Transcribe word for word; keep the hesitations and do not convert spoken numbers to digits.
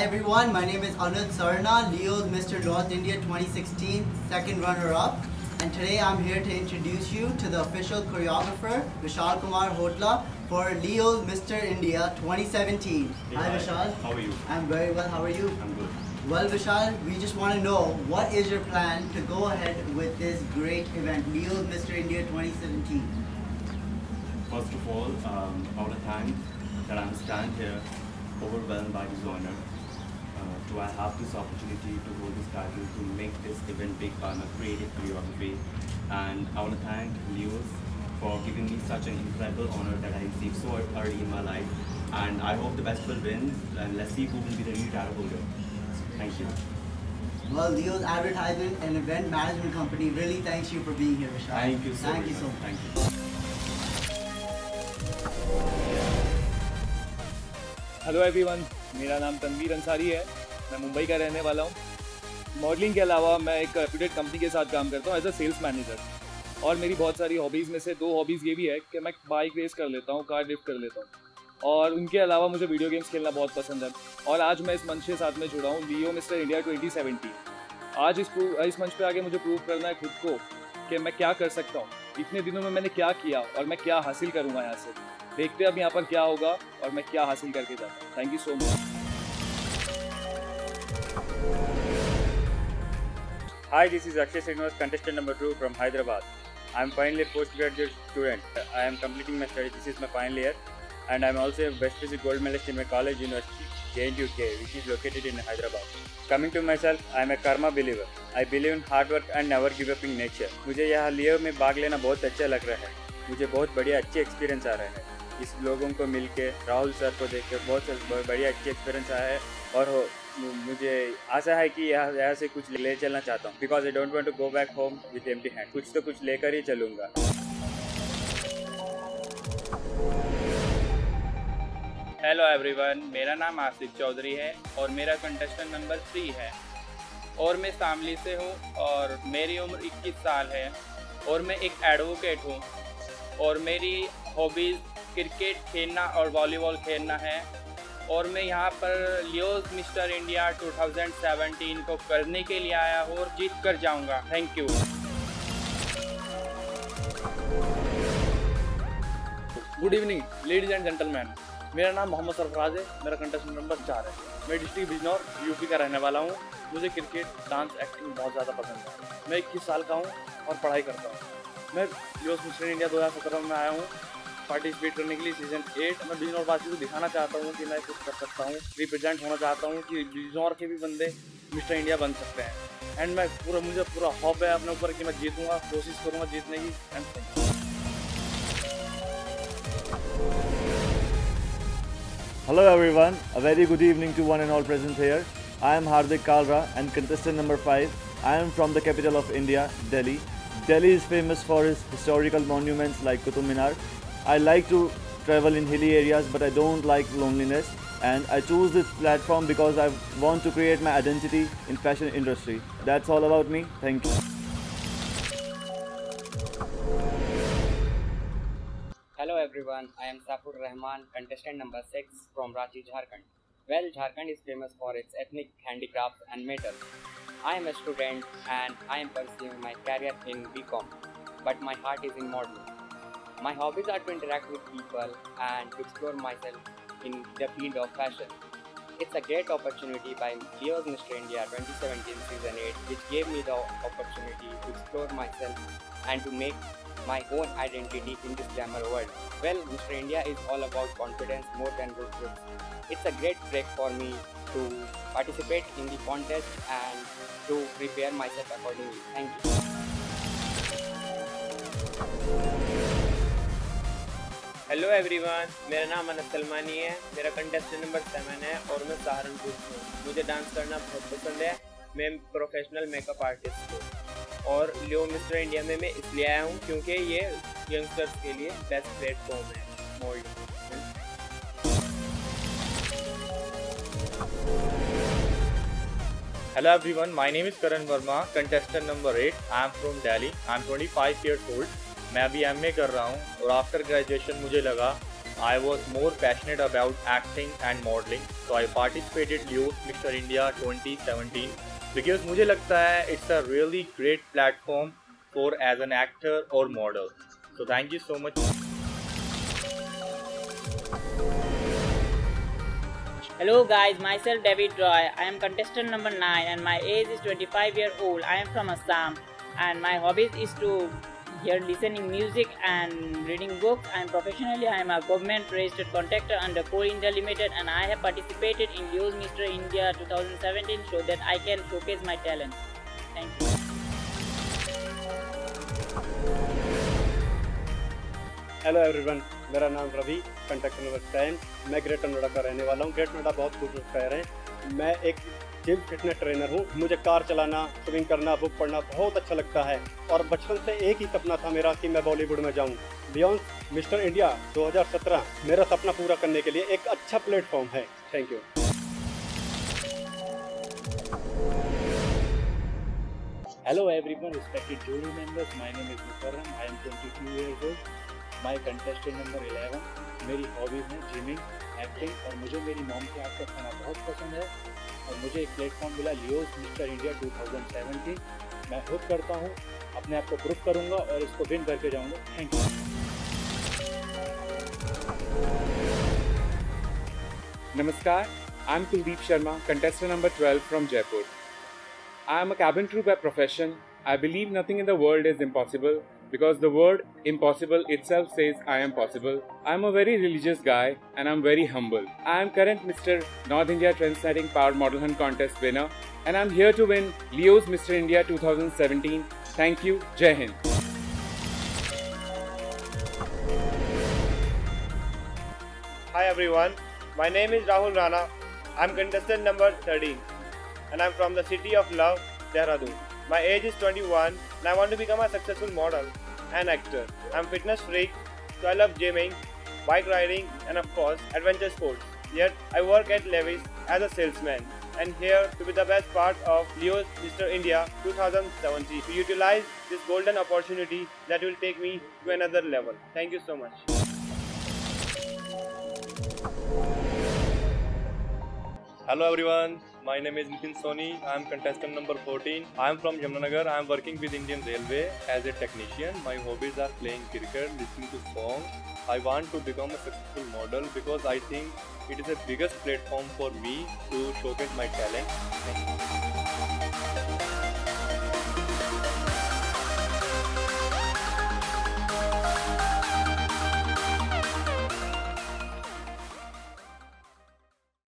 everyone, my name is Anuj Sarna, Leo's Mister North India twenty sixteen second runner-up, and today I'm here to introduce you to the official choreographer Vishal Kumar Hotla for Leo's Mister India twenty seventeen. Hey, hi, hi Vishal. How are you? I'm very well. How are you? I'm good. Well, Vishal, we just want to know, what is your plan to go ahead with this great event, Leo's Mister India twenty seventeen? First of all, um, I want to thank that I'm standing here, overwhelmed by this honor. Uh, do I have this opportunity to hold this title, to make this event big by my creative choreography, and I want to thank Leo's for giving me such an incredible honor that I received so early in my life. And I hope the best will win, and let's see who will be the new title holder. Thank you. Well, Leo's Advertising and Event Management Company really thanks you for being here, Vishal. Thank you so Thank much. you so much. Thank you. Hello everyone, मेरा नाम तनवीर अंसारी है। मैं मुंबई का रहने वाला हूँ। Modelling के अलावा मैं एक रेप्यूटेड कंपनी के साथ काम करता हूँ एज अ सेल्स मैनेजर। और मेरी बहुत सारी हॉबीज़ में से दो हॉबीज़ ये भी है कि मैं बाइक रेस कर लेता हूँ, कार ड्रिफ्ट कर लेता हूँ, और उनके अलावा मुझे वीडियो गेम्स खेलना बहुत पसंद है। और आज मैं इस मंच के साथ में जुड़ा हूँ, Leo Mister India twenty seventeen. आज इस इस मंच पे आगे मुझे प्रूव करना है खुद को कि मैं क्या कर सकता हूँ। इतने दिनों में मैंने क्या किया और मैं क्या हासिल करूँगा यहाँ से। देखते हैं अब यहाँ पर क्या होगा और मैं क्या हासिल करके जाता हूँ। Thank you so much. Hi, this is Akshay Srinivas, contestant number two from Hyderabad. I am finally a postgraduate student. I am completing my study. This is my final year, and I am also a best physics gold medalist in my college university, J N T U K, which is located in Hyderabad. Coming to myself, I am a karma believer. I believe in hard work and never give up in nature. मुझे यहाँ लियो में भाग लेना बहुत अच्छा लग रहा है। मुझे बहुत बढ़िया अच्छे एक्सपीरियंस आ रहा है। इस लोगों को मिलके, राहुल सर को देख के बहुत बढ़िया अच्छे एक्सपीरियंस आया है। और हो मुझे आशा है कि यहाँ यहाँ से कुछ ले चलना चाहता हूँ, because I don't want to go back home with empty hand. कुछ तो कुछ लेकर ही चलूँगा। हेलो एवरीवन, मेरा नाम आसिफ चौधरी है और मेरा कंटेस्टेंट नंबर थ्री है और मैं शामली से हूँ और मेरी उम्र इक्कीस साल है और मैं एक एडवोकेट हूँ और मेरी हॉबीज़ क्रिकेट खेलना और वॉलीबॉल खेलना है और मैं यहाँ पर Leo's Mister India two thousand seventeen को करने के लिए आया हूँ और जीत कर जाऊँगा। Thank you. Good evening ladies and gentleman, मेरा नाम मोहम्मद सरफराज है। मेरा कंटेस्टेंट नंबर चार है। मैं डिस्ट्रिक्ट बिजनौर यूपी का रहने वाला हूँ। मुझे क्रिकेट, डांस, एक्टिंग बहुत ज़्यादा पसंद है। मैं इक्कीस साल का हूँ और पढ़ाई करता हूँ। मैं लियोस मिस्टर इंडिया दो हज़ार सत्रह में आया हूँ पार्टिसिपेट करने के लिए सीजन एट। मैं बिजनौर वासी को दिखाना चाहता हूँ कि मैं कुछ कर सकता हूँ, रिप्रेजेंट होना चाहता हूँ कि बिजनौर के भी बंदे मिस्टर इंडिया बन सकते हैं। एंड मैं पूरा मुझे पूरा हॉप है अपने ऊपर कि मैं जीतूँगा, कोशिश करूँगा जीतने की। And Hello everyone, a very good evening to one and all present here. I am Hardik Kalra and contestant number five. I am from the capital of India, Delhi. Delhi is famous for its historical monuments like Qutub Minar. I like to travel in hilly areas, but I don't like loneliness, and I choose this platform because I want to create my identity in fashion industry. That's all about me. Thank you. Hello everyone, I am Safur Rahman, contestant number six from Ranchi, Jharkhand. Well, Jharkhand is famous for its ethnic handicrafts and metal. I am a student and I am pursuing my career in B Com, but my heart is in modeling. My hobbies are to interact with people and to explore myself in the field of fashion. It's a great opportunity by Leo's Mister India twenty seventeen season eight, which gave me the opportunity to explore myself and to make my own identity in this glamour world. Well, Mister India is all about confidence more than good looks. It's a great break for me to participate in the contest and to prepare myself accordingly. Thank you. Hello everyone, मेरा नाम अनस सलमानी है। मेरा contestant number seven है और मैं सहारनपुर से हूँ। मुझे डांस करना बहुत पसंद है। मैं प्रोफेशनल मेकअप आर्टिस्ट हूँ और लियो मिस्टर इंडिया में मैं इसलिए आया हूँ क्योंकि ये यंगस्टर्स के लिए बेस्ट प्लेटफॉर्म है modelling. Hello everyone, my name is Karan Verma, contestant number eight. I am from Delhi. I am twenty-five years old. मैं अभी एम ए कर रहा हूँ और आफ्टर ग्रेजुएशन मुझे लगा I was more passionate about acting and modeling, so I participated Leo's Mister India twenty seventeen because मुझे लगता है it's a really great platform for as an actor or model. So thank you so much. Hello guys, myself David Roy. I am contestant number nine and my age is twenty-five years old. I am from Assam and my hobbies is to hear listening music and reading books. I am professionally I am a government registered contractor under Core India Limited and I have participated in Leo's Mister India twenty seventeen so that I can showcase my talent. Thank you. Hello everyone, मेरा नाम Ravi, contestant number ten. मैं Greater Noida का रहने वाला हूँ। Greater Noida बहुत खूबसूरत शहर है। मैं एक जिम फिटनेस ट्रेनर हूँ। मुझे कार चलाना, स्विमिंग करना, बुक पढ़ना बहुत अच्छा लगता है और बचपन से एक ही सपना था मेरा कि मैं बॉलीवुड में जाऊँ। लियोस मिस्टर इंडिया दो हज़ार सत्रह मेरा सपना पूरा करने के लिए एक अच्छा प्लेटफॉर्म है। Thank you. Hello everyone, respected jury members. My name is Mukarram. I am twenty-two years old. My contestant number eleven. मेरी हॉबीज़ हैं जिमिंग, एक्टिंग और मुझे मेरी मॉम के हाथ का खाना बहुत पसंद है और मुझे एक प्लेटफॉर्म मिला लियोस मिस्टर इंडिया दो हज़ार सत्रह। मैं होप करता हूँ अपने आप को प्रूव करूँगा और इसको विन करके जाऊँगा। Thank you. Namaskar, I'm Kuldeep Sharma, contestant number twelve from Jaipur. I am a cabin crew by profession. I believe nothing in the world is impossible because the word impossible itself says I am possible. I am a very religious guy and I am very humble. I am current Mister North India Trendsetting Power Model Hunt Contest winner and I am here to win Leo's Mister India twenty seventeen. Thank you. Jai Hind. Hi everyone, my name is Rahul Rana. I am contestant number thirteen and I am from the city of love, Dehradun. My age is twenty-one and I want to become a successful model and actor. I am fitness freak, so I love gymming, bike riding and of course adventure sports. Yet I work at Levi's as a salesman and here to be the best part of Leo's Mister India twenty seventeen to utilize this golden opportunity that will take me to another level. Thank you so much. Hello everyone, my name is Nitin Soni. I am contestant number fourteen. I am from Jamnagar. I am working with Indian Railway as a technician. My hobbies are playing cricket, listening to songs. I want to become a successful model because I think it is the biggest platform for me to showcase my talent. Thank you.